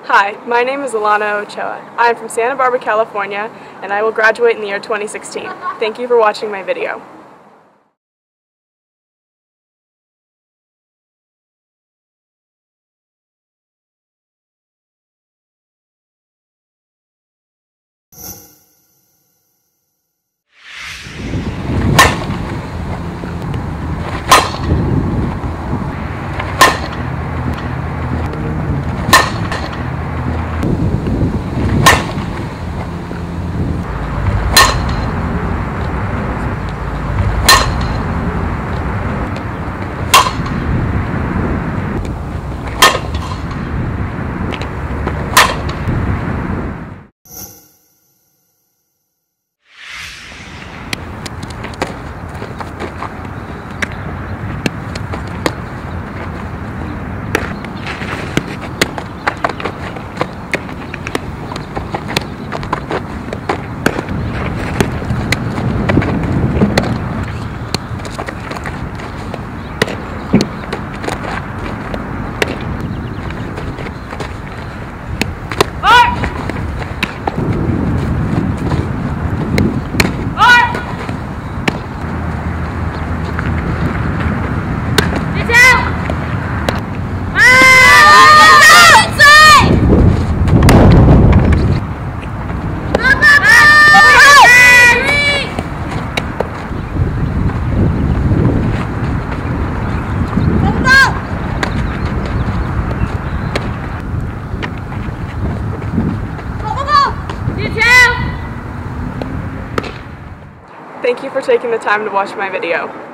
Hi, my name is Alana Ochoa. I am from Santa Barbara, California, and I will graduate in the year 2016. Thank you for watching my video. Thank you for taking the time to watch my video.